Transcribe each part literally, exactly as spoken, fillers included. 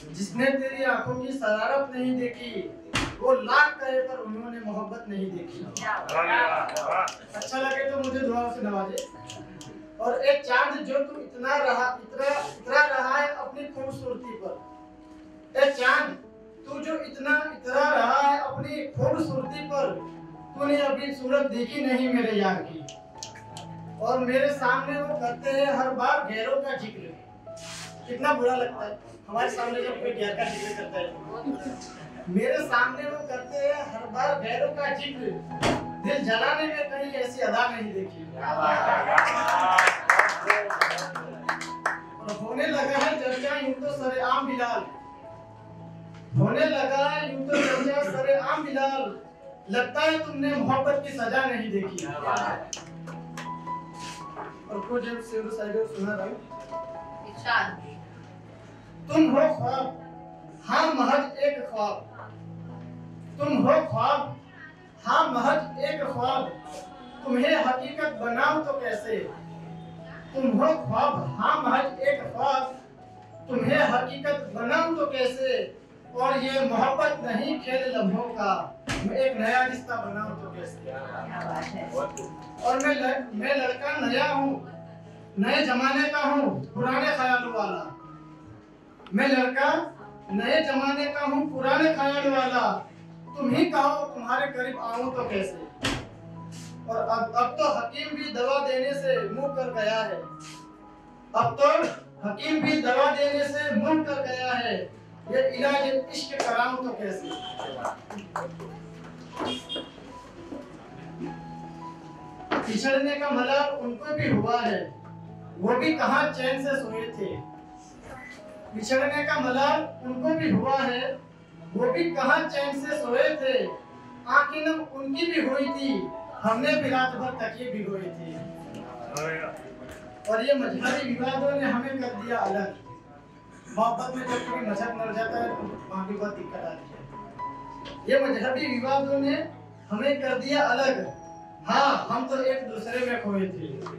जिसने तेरी आंखों की शरारत नहीं देखी वो लाख कहे पर उन्होंने मोहब्बत नहीं देखी। अच्छा लगे तो मुझे दुआओं से नवाजे। और एक चांद जो तू इतना रहा इतना इतना रहा है अपनी खूबसूरती पर। एक चांद तू जो इतना इतना रहा है अपनी खूबसूरती पर, तूने अभी सूरत देखी नहीं मेरे यार की। और मेरे सामने वो करते हैं हर बार गैरों का जिक्र। कितना बुरा लगता है हमारे सामने जब कोई गैर का जिक्र करता है। मेरे सामने वो करते हैं हर बार गैरों का जिक्र, दिल जलाने में कहीं ऐसी अदा नहीं देखी। और होने लगा है चर्चा यूं तो सरेआम बिलाल, होने लगा है यूं तो चर्चा सरेआम बिलाल, लगता है तुमने मोहब्बत की सजा नहीं देखी। और कुछ जब शेर शायरी सुना रहा हूं। तुम हो ख्वाब हाँ महज एक ख्वाब, तुम हो ख्वाब हाँ महज एक ख्वाब, तुम्हें हकीकत बनाऊं तो कैसे। तुम हो ख्वाब हाँ महज एक ख्वाब, तुम्हें हकीकत बनाऊं तो कैसे। और ये मोहब्बत नहीं खेल लम्हों का, मैं एक नया रिश्ता बनाऊं तो कैसे। और मैं ल, मैं लड़का नया हूँ, नए जमाने का हूँ, पुराने ख्यालों वाला। मैं लड़का नए जमाने का हूँ, पुराने ख्याल वाला। तुम ही कहो तुम्हारे करीब आऊं तो कैसे। और अब अब तो हकीम भी दवा देने से मुंह कर गया है, अब तो हकीम भी दवा देने से मुंह कर गया है, ये इलाज इश्क कराऊं तो कैसे। बिछड़ने का मलाल उनको भी हुआ है, वो भी कहाँ चैन से सोए थे। बिछड़ने का मलाल उनको भी हुआ है, वो भी कहाँ चैन से सोए थे। आंखें नम उनकी भी हुई थी, हमने भी रात भर तकिए भिगोए थे। और ये मजहबी विवादों ने हमें कर दिया अलग। मोहब्बत में जब कोई मजहब मर जाता है तो वहाँ भी बहुत दिक्कत आती है। ये मजहबी विवादों ने हमें कर दिया अलग, हाँ हम तो एक दूसरे में खोए थे।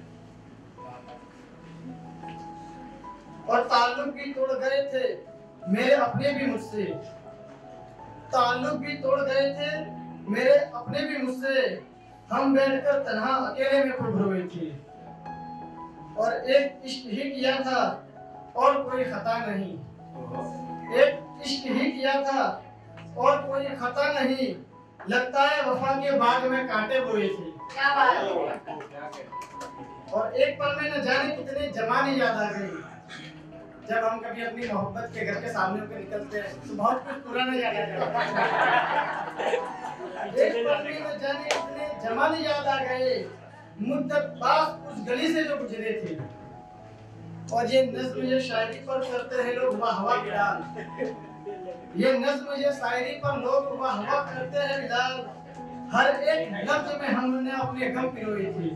और ताल्लुक भी तोड़ गए थे मेरे अपने भी मुझसे, ताल्लुक भी तोड़ गए थे मेरे अपने भी मुझसे। हम बैठकर तन्हा अकेले में खूब रोए थे। और एक इश्क ही किया था और कोई खता नहीं, एक इश्क ही किया था और कोई खता नहीं, लगता है वफा के बाग में कांटे बोए थे। क्या बात है। और एक पल में न जाने कितने जमाने याद आ गए, जब हम कभी अपनी मोहब्बत के घर के सामने होकर निकलते हैं तो बहुत कुछ पुराना याद आ जाता है। एक पल में न जाने कितने जमाने याद आ गए, मुद्दत बाद उस गली से जो गुजरे थे। और ये नज्म ये शायरी पर करते हैं लोग वाह वाह बिलाल, ये नज्म ये शायरी पर लोग वाह वाह करते हैं बिलाल। हर एक लफ्ज में हमने अपने गम पिरोए थे।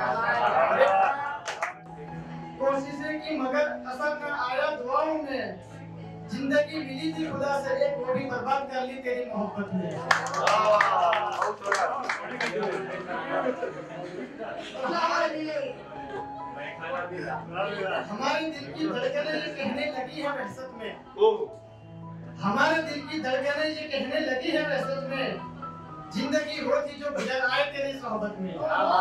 कोशिशें की मगर असर न आया दुआओं में, जिंदगी मिली थी खुदा से एक वो भी बर्बाद कर ली तेरी मोहब्बत ने। हमारे दिल की धड़कनें ये कहने लगी है वहशत में, हमारे दिल की धड़कनें ये कहने लगी है वहशत में, जिंदगी होती जो गुजर आए तेरी सोहबत में।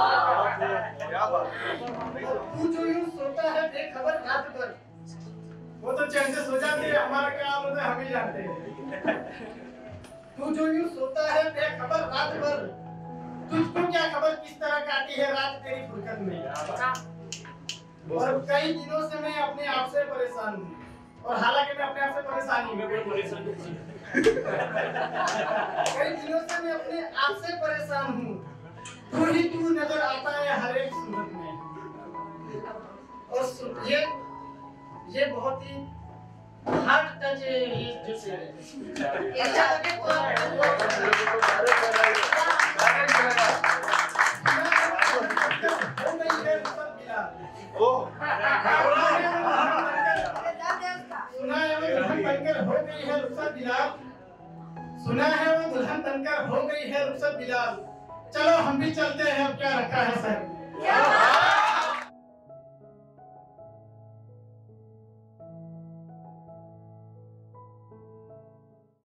तू जो यूं सोता है बेखबर रात भर, वो तो चैन से सो जाते हैं, हमारा क्या हाल होता है हम ही जानते हैं। तू जो यूं सोता है बेखबर रात भर, तुझको क्या खबर किस तरह काटी है रात तेरी फुरकत में। और कई दिनों से मैं अपने आप से परेशान हूँ, और हालांकि मैं अपने आप से परेशान ही हूँ। कई दिनों से मैं अपने आप से परेशान हूँ, तू ही तू नजर आता है हर एक सूरत में। और ये ये बहुत ही हार्ट टच है ये जो शेर है। अच्छा लगे तो सुना है वो दुल्हन बनकर हो गई है रुखसत बिलाल। चलो हम भी चलते हैं, अब क्या रखा है सर।